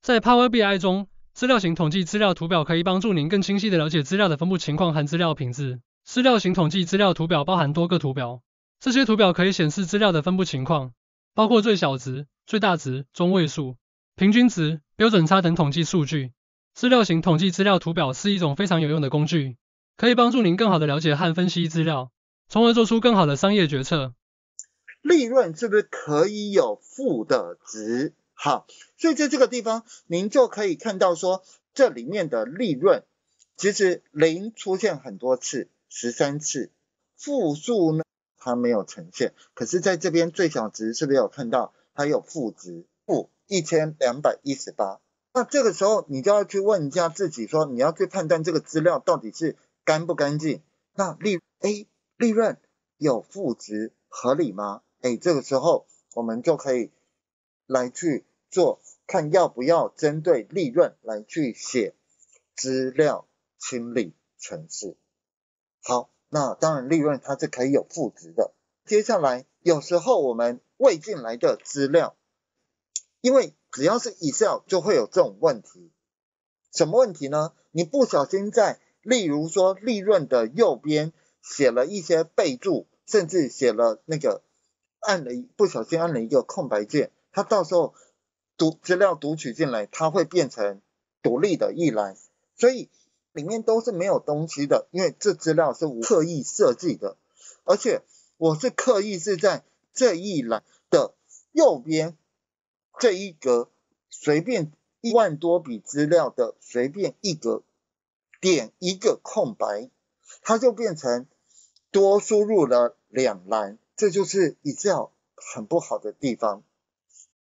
在 Power BI 中，资料型统计资料图表可以帮助您更清晰地了解资料的分布情况和资料品质。资料型统计资料图表包含多个图表，这些图表可以显示资料的分布情况，包括最小值、最大值、中位数、平均值、标准差等统计数据。资料型统计资料图表是一种非常有用的工具，可以帮助您更好地了解和分析资料，从而做出更好的商业决策。 利润是不是可以有负的值？好，所以在这个地方您就可以看到说，这里面的利润其实零出现很多次，13次，负数呢它没有呈现，可是在这边最小值是不是有看到它有负值，负1218。那这个时候你就要去问一下自己说，你要去判断这个资料到底是干不干净。那利润有负值合理吗？这个时候我们就可以来去做看要不要针对利润来去写资料清理程式。好，那当然利润它是可以有负值的。接下来有时候我们喂进来的资料，因为只要是 Excel 就会有这种问题。什么问题呢？你不小心在例如说利润的右边写了一些备注，甚至写了那个不小心按了一个空白键，它到时候资料读取进来，它会变成独立的一栏，所以里面都是没有东西的，因为这资料是我刻意设计的，而且我是刻意是在这一栏的右边这一格随便1万多笔资料的随便一格点一个空白，它就变成多输入了2栏，这就是 Excel 很不好的地方。